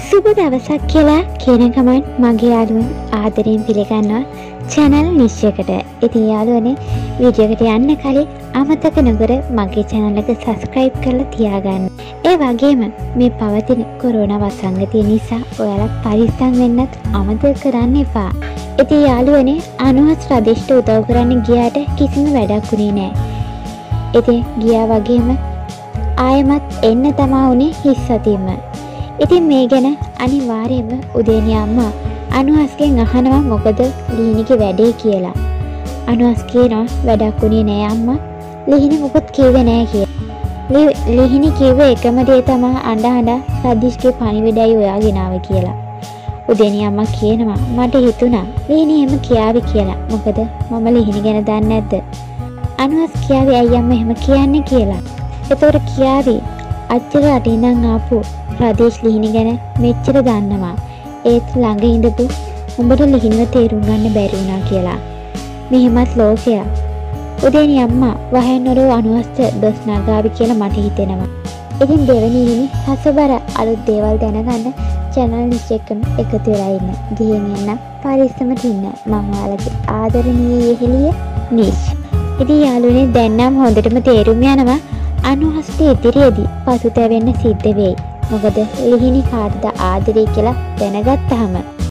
සුබ දවසක් කියලා කියන ගමන් මගේ යාළුවන් ආදරයෙන් පිළිගන්නවා channel නිශ්චයකට. ඉතින් යාළුවනේ වීඩියෝ එකට යන්න කලින් අමතක නොකර මගේ channel එක subscribe කරලා තියාගන්න. ඒ වගේම මේ පවතින කොරෝනා වසංගතය නිසා ඔයාලා පරිස්සම් වෙන්නත් අමතක කරන්න එපා. ඉතින් යාළුවනේ අනුහස් රදේශට උදව් කරන්න ගියාට කිසිම වැඩක් වුණේ නැහැ. ඉතින් ගියා වගේම ආයෙමත් එන්න තමා උනේ හිස් සතියෙම. ඉතින් මේ ගැන අනිවාර්යයෙන්ම උදේනි අම්මා අනුහස්ගෙන් අහනවා මොකද ලිහිණිගේ වැඩේ කියලා. අනුහස් කියනවා වැඩක් උනේ නෑ අම්මා. ලිහිණි මොකද කිව්වේ නෑ කියලා. ලිහිණි කිව්වේ එකම දේ තමයි අඬ සදීෂ්ගේ පණිවිඩයයි ඔයා ගෙනාවේ කියලා. උදේනි අම්මා කියනවා මට හිතුණා ලිහිණි එහෙම කියාවි කියලා. මොකද මම ලිහිණි ගැන දන්නේ නැද්ද? අනුහස් කියාවේ අයියා අම්මා එහෙම කියන්නේ කියලා. ඒතකොට කියාවි අච්චර රටින්නම් ආපු රදේශ් ලිහිණි ගැන මෙච්චර දන්නවා. ඒත් ළඟ ඉඳපු උඹට ලිහිණිව තේරුම් ගන්න බැරි වුණා කියලා. මෙහෙමත් ලෝකයක්. උදේනි අම්මා වහෙන්නරෝ අනුහස්ට දොස් නගාවි කියලා මට හිතෙනවා. ඉතින් දෙවෙනි ඉන්නේ හසබර අලුත් දේවල් දැනගන්න channel නිශ්චයකම එකතු වෙලා ඉන්න. ගිහින් එන්න පරිස්සමට ඉන්න. මම ඔයාලගේ ආදරණීය යෙහෙළිය නිෂ්. ඉතින් යාළුවනේ දැන් නම් හොඳටම තේරුම් යනවා අනුහස්ට ඉදිරියේදී පසුතැවෙන්න සිද්ධ වෙයි. මොකද ලිහිණි කාටද ආදරේ කියලා දැනගත්තාම